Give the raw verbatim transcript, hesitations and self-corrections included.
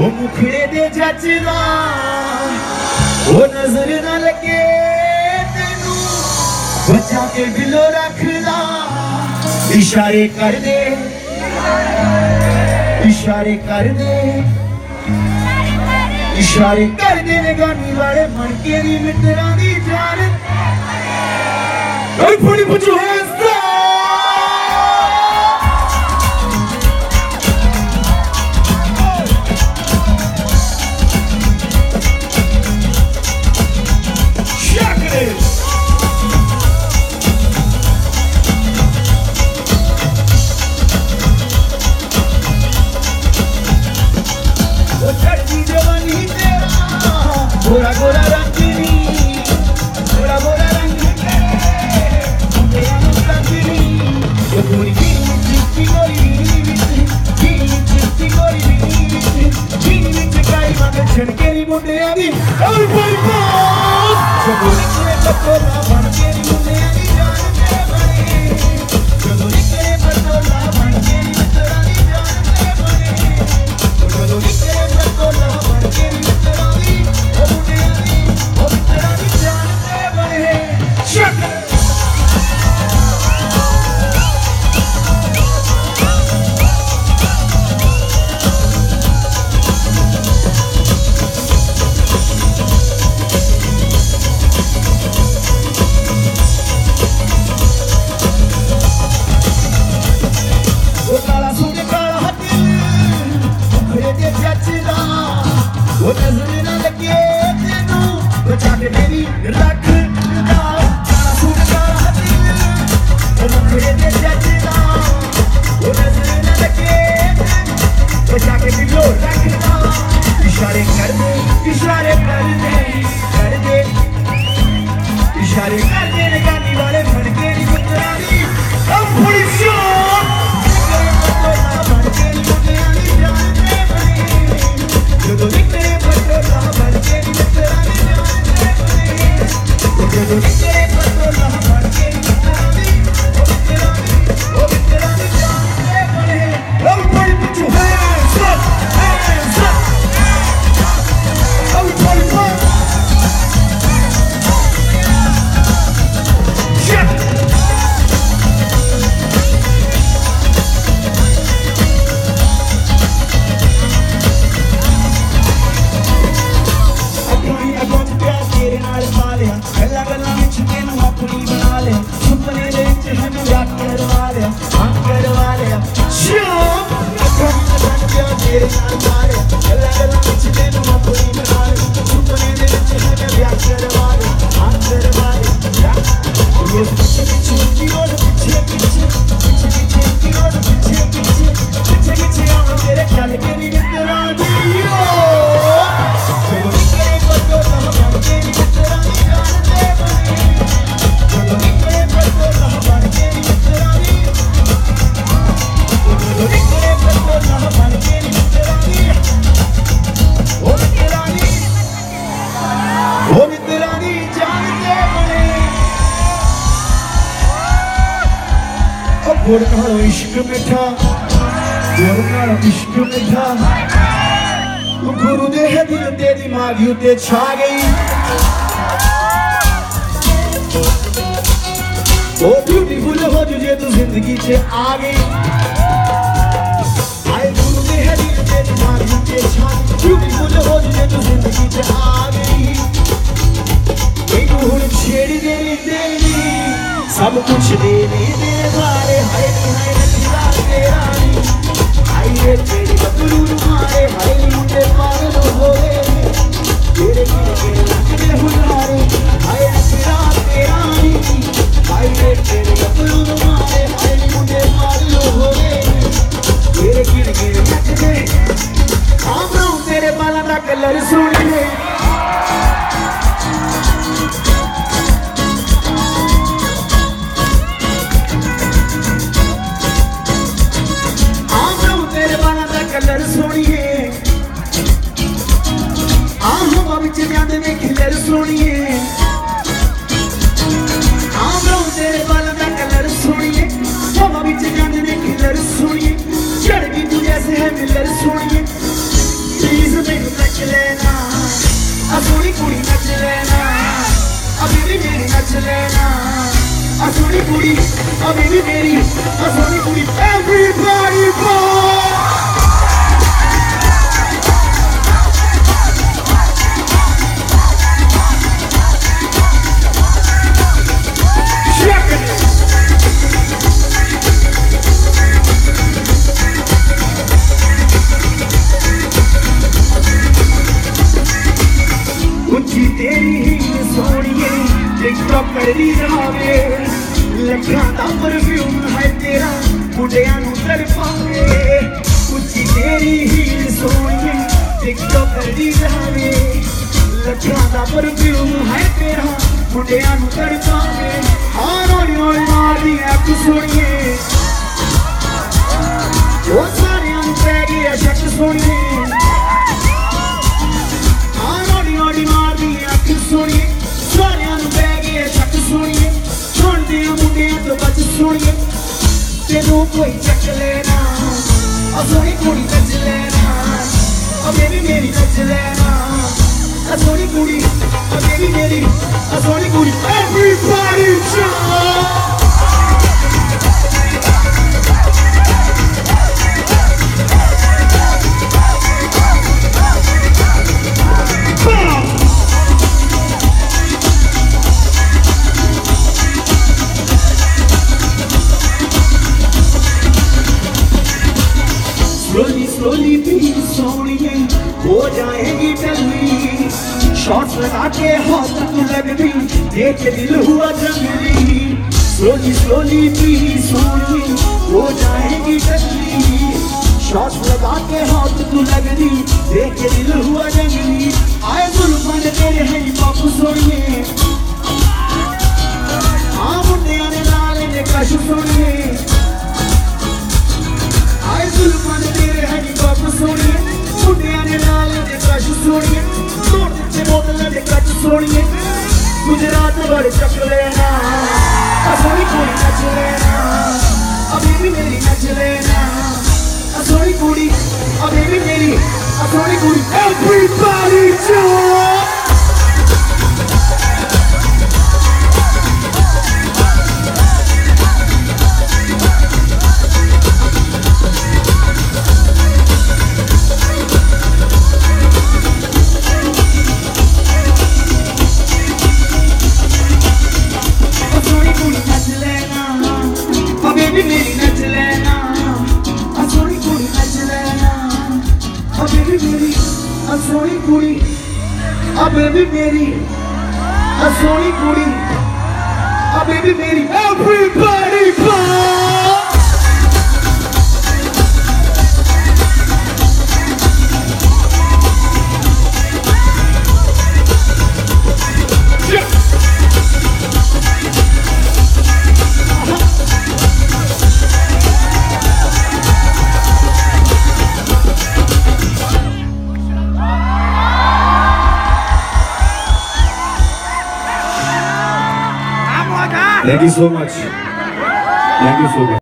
वो मुखड़े दे जचदा वो नजर न लगे तेनू बचा के बिलो रखदा इशारे कर दे इशारे कर दे इशारे कर दे गानी वाले मन के नी मित्रा दी जान Everybody put your hands down Check it वो चढ़ती जवानी तेरा गोरा गोरा रंग नी गोरा गोरा रंग तेरा रंग नी वो पूरी बीनी चिट्टी गोरी बीनी बीनी चिट्टी गोरी बीनी बीनी चिट्टाई मगर छड़के नी मुंडे आदि everybody bounce जो बोली के पटोला बन के नी मुंडे आदि जान तेरे बने जो बोली के पटोला बन के नी मित्रा दी जान तेरे बने जो बोली के पटोला बन के नी मित्रा दी ओ मुंडे आदि ओ मित्रा दी जान तेरे बने check it वो नजर न लगे तेनू बचा के मेरी रखदा काला सूट काला दिल वो मुखड़े दे जचदा वो नजर न लगे तेनू बचा के बिलो रखदा इशारे कर दे इशारे कर दे कर दे इशारे कर दे गानी वाले मन के नी मित्रा दी अब पूरी शोर मन के नी मुंडे दी जान ते बने जो तो निकले पटोला बन के नी मित्रा दी जान ते बने जो तो निकले पटोला बन के नी मित्रा दी ओ मित्रा दी ओ मित्रा दी जान ते बने everybody put your hands up hands up everybody put check तेरे नाल पा लिया गल्ला गल्ला विच तेनू अपनी बना लिया सुपने दे विच हमें याद करवा लिया हाँ करवा लिया श्याम अखा बन गया तेरे नाल पा लिया गल्ला गल्ला विच तेनू अपनी बना लिया सुपने दे विच हमें याद करवा लिया हाँ करवा लिया ये पीछे पीछे की ओर पीछे पीछे पीछे पीछे की ओर पीछे पीछे पीछे पीछे हम तेरे ख्याल के नी मित्रा दी गुड़ नालों इश्क मिठा गुड़ नालों इश्क मिठा गुरु दे दिल तेरी मागी उते छा गई ओ ब्यूटीफुल हो जुझे तू जिंदगी च आ गई आए गुरु दे दिल तेरी मागी उते छा गई ब्यूटीफुल हो जुझे तू जिंदगी च आ गई मैनू हुण छेड़ दे देनी सब कुछ दे दे दे सारे हाय हाय नचदा तेरा नी हाय रे तेरी बदलू मारे हाय मुंडे पागल होए तेरे के नचदे हुलारे हाय नचदा तेरा नी हाय रे तेरी बदलू मारे हाय मुंडे पागल होए तेरे गिर गिर नचदे आमरों तेरे बालों दा कलर सोहणे कलर सोनिए आहों विच जांदे ने खिलर सोनिए आमरों तेरे बालों दा कलर सोनिए हवा विच जांदे ने खिलर सोनिए चढ़ गई तू जैसे है मिलर सोनिए प्लीज नच लेना आ सोनी कुड़ी नच लेना आ बेबी मेरी नच लेना आ सोनी कुड़ी आ बेबी मेरी आ सोनी कुड़ी everybody boy तेरी ही सोनिए टिकटॉक करी जावे लखा दा परफ्यूम है तेरा मुंडिया नू तरफावे कुछ तेरी ही सोनिए टिकटॉक करी जावे लखा दा परफ्यूम है तेरा मुंडिया नू तरफावे हाँ रोड़ी रोड़ी मार दी अख सोनिए वो सारे नू पै गया शक सोनिए सोनिए सारियां नू पै गया शक सोनिए छोड़दे मुंडियां तो बच सोनिए तेनू कोई चक लेना आ सोनी कुड़ी नच लेना आ बेबी मेरी नच लेना आ सोनी कुड़ी आ बेबी मेरी आ सोनी कुड़ी everybody jump slowly slowly भी सोनिए हो जाएगी टल्ली शॉट्स लगा के हाथ तू लग भी देख दिल हुआ जंगली slowly slowly भी सोनिए हो जाएगी टल्ली शॉट्स लगा के हाथ तू लग दी देख दिल हुआ जंगली आए जुल्फां तेरे हैं बापू सोनिए हाँ मुंडियां ने लाल ने कश सोनिए आए जुल्फां तेरे हैं बापू सोनिए मुंडियां ने लाल ने कश सोनिए तोड़ से बोतल ने कच सोनिए गुजरात बड़े चक लेना आ सोनी कुड़ी नच लेना आ बेबी मेरी नच लेना आ सोनी कुड़ी आ बेबी मेरी आ सोनी कुड़ी everybody jump मेरी नच लेना आ सोनी कुड़ी नच लेना आ बेबी मेरी आ सोनी कुड़ी आ बेबी मेरी आ सोनी कुड़ी आ बेबी मेरी everybody boy Thank you so much. Thank you so much.